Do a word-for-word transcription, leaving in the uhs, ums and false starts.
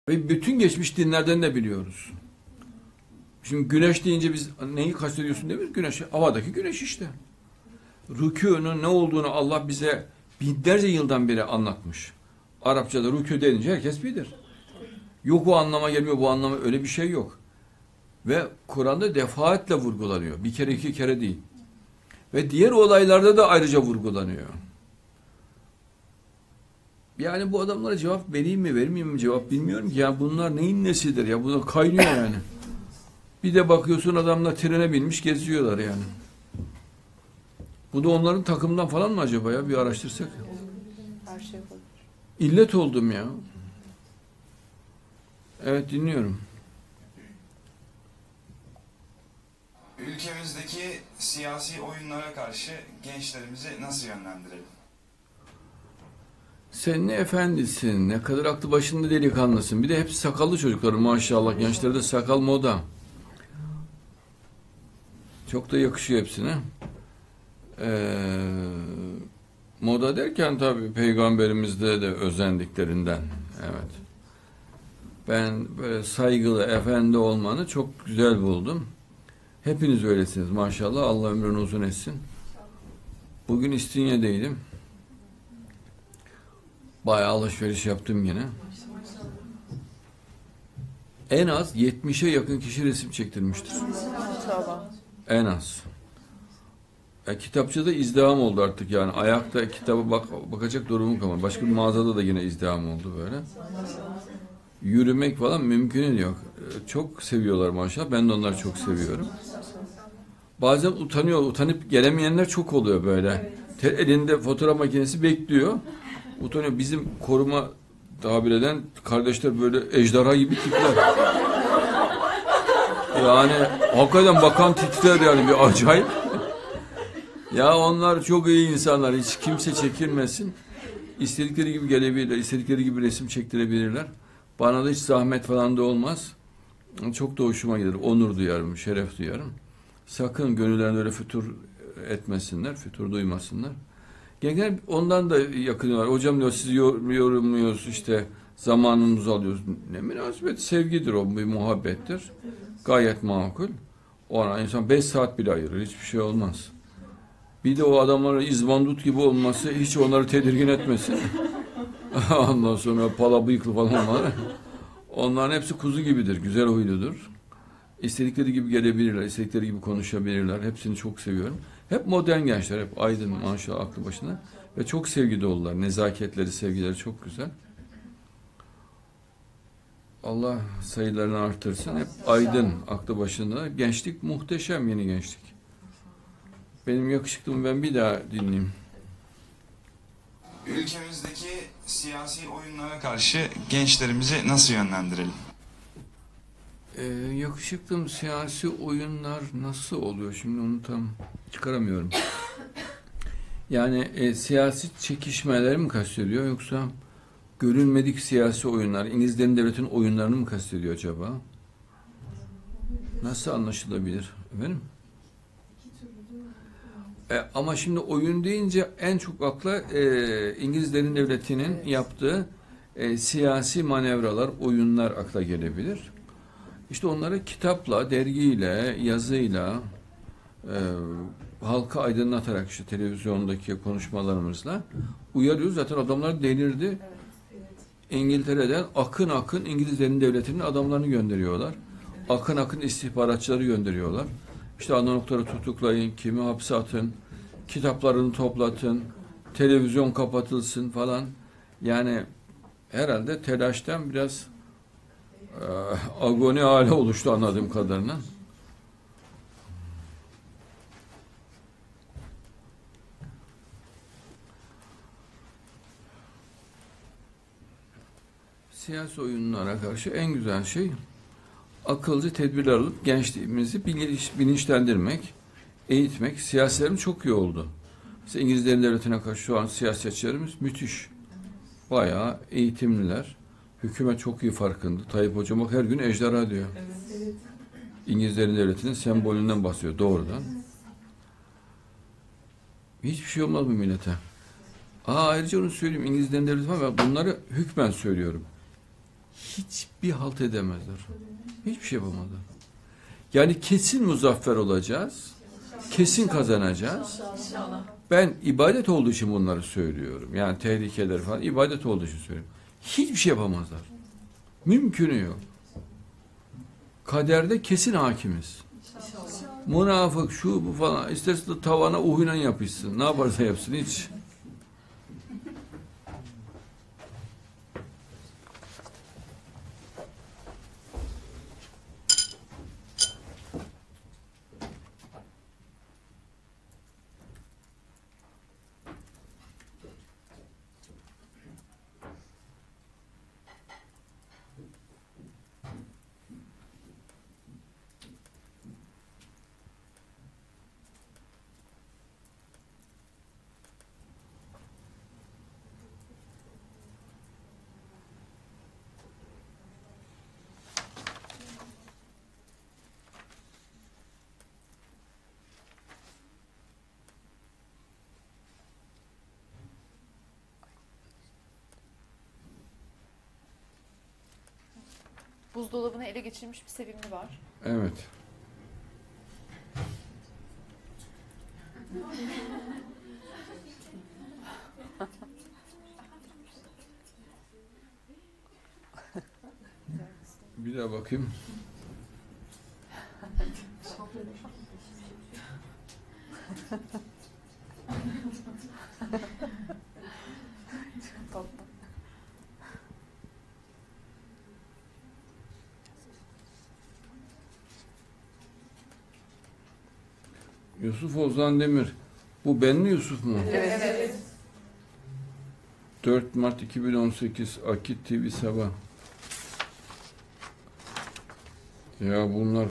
Ve bütün geçmiş dinlerden de biliyoruz. Şimdi güneş deyince biz neyi kastediyorsun demiyoruz. Güneş, havadaki güneş işte. Rükûnun ne olduğunu Allah bize binlerce yıldan beri anlatmış. Arapçada rükû denince herkes bilir. Yok o anlama gelmiyor, bu anlama, öyle bir şey yok. Ve Kur'an'da defaatle vurgulanıyor. Bir kere iki kere değil. Ve diğer olaylarda da ayrıca vurgulanıyor. Yani bu adamlara cevap vereyim mi vermeyeyim mi cevap bilmiyorum ki. Ya bunlar neyin nesidir ya, bunlar kaynıyor yani. Bir de bakıyorsun adamlar trene binmiş geziyorlar yani. Bu da onların takımdan falan mı acaba ya, bir araştırsak. Her şey olur. İllet oldum ya. Evet, dinliyorum. Ülkemizdeki siyasi oyunlara karşı gençlerimizi nasıl yönlendirelim? Sen ne efendisin, ne kadar aklı başında delikanlısın. Bir de hepsi sakallı çocuklar maşallah. Gençlerde sakal moda. Çok da yakışıyor hepsine. Ee, moda derken tabii peygamberimizde de özendiklerinden. Evet. Ben böyle saygılı, efendi olmanı çok güzel buldum. Hepiniz öylesiniz maşallah. Allah ömrünü uzun etsin. Bugün İstinye'deydim. Bayağı alışveriş yaptım yine. En az yetmişe yakın kişi resim çektirmiştir. En az. E, kitapçıda izdiham oldu artık yani. Ayakta kitaba bak, bakacak durumum kalmadı. Başka bir mağazada da yine izdiham oldu böyle. Yürümek falan mümkün yok. E, çok seviyorlar maşallah. Ben de onları çok seviyorum. Bazen utanıyor. Utanıp gelemeyenler çok oluyor böyle. Te, elinde fotoğraf makinesi bekliyor. Utanıyor. Bizim koruma tabir eden kardeşler böyle ejderha gibi tipler. Yani hakikaten bakan titrer yani, bir acayip. Ya onlar çok iyi insanlar. Hiç kimse çekinmesin. İstedikleri gibi gelebilirler. İstedikleri gibi resim çektirebilirler. Bana da hiç zahmet falan da olmaz. Çok da hoşuma gider. Onur duyarım, şeref duyarım. Sakın gönüllerinde öyle fütur etmesinler, fütur duymasınlar. Gençler ondan da yakınıyorlar. Hocam diyor, siz yorumluyoruz işte, zamanımızı alıyoruz. Ne münasebet, sevgidir o, bir muhabbettir. Gayet makul. Ona insan beş saat bile ayırır, hiçbir şey olmaz. Bir de o adamların izbandut gibi olması hiç onları tedirgin etmesin. Ondan sonra pala bıyıklı falan var. Onların hepsi kuzu gibidir, güzel huyludur. İstedikleri gibi gelebilirler, istedikleri gibi konuşabilirler. Hepsini çok seviyorum. Hep modern gençler, hep aydın maşallah, aklı başında. Ve çok sevgi dolular. Nezaketleri, sevgileri çok güzel. Allah sayılarını artırsın. Hep aydın, aklı başında. Gençlik muhteşem, yeni gençlik. Benim yakışıklımı ben bir daha dinleyeyim. Ülkemizdeki siyasi oyunlara karşı gençlerimizi nasıl yönlendirelim? Ee, yakışıklım, siyasi oyunlar nasıl oluyor? Şimdi onu tam çıkaramıyorum. Yani e, siyasi çekişmeleri mi kastediyor, yoksa görünmedik siyasi oyunlar, İngilizlerin devletinin oyunlarını mı kastediyor acaba? Nasıl anlaşılabilir? Efendim? E, ama şimdi oyun deyince en çok akla e, İngilizlerin devletinin yaptığı e, siyasi manevralar, oyunlar akla gelebilir. İşte onları kitapla, dergiyle, yazıyla, e, halka aydınlatarak, işte televizyondaki konuşmalarımızla uyarıyoruz. Zaten adamlar delirdi. İngiltere'den akın akın İngilizlerin devletinin adamlarını gönderiyorlar. Akın akın istihbaratçıları gönderiyorlar. İşte analogları tutuklayın, kimi hapse atın, kitaplarını toplatın, televizyon kapatılsın falan. Yani herhalde telaştan biraz e, agoni hali oluştu anladığım kadarıyla. Siyasi oyunlara karşı en güzel şey akılcı tedbirler alıp gençliğimizi bilinç, bilinçlendirmek, eğitmek. Siyasilerim çok iyi oldu. Mesela İngilizlerin devletine karşı şu an siyasetçilerimiz müthiş. Bayağı eğitimliler. Hükümet çok iyi farkında. Tayyip Hocam bak her gün ejderha diyor. Evet. İngilizlerin devletinin sembolünden bahsediyor doğrudan. Hiçbir şey olmaz bu millete. Aa, ayrıca onu söyleyeyim, İngilizlerin devleti var, bunları hükmen söylüyorum. hiçbir halt edemezler. Hiçbir şey yapamazlar. Yani kesin muzaffer olacağız. Kesin kazanacağız. Ben ibadet olduğu için bunları söylüyorum. Yani tehlikeler falan ibadet olduğu için söylüyorum. Hiçbir şey yapamazlar. Mümkünü yok. Kaderde kesin hakimiz. Münafık şu bu falan isterse de tavana uhuyla yapışsın. Ne yaparsa yapsın hiç. Buzdolabını ele geçirmiş bir sevimli var. Evet. Bir daha bakayım. Tatlı. Yusuf Ozan Demir. Bu ben mi Yusuf mu? Evet. Evet. dört Mart iki bin on sekiz Akit T V Sabah. Ya bunlar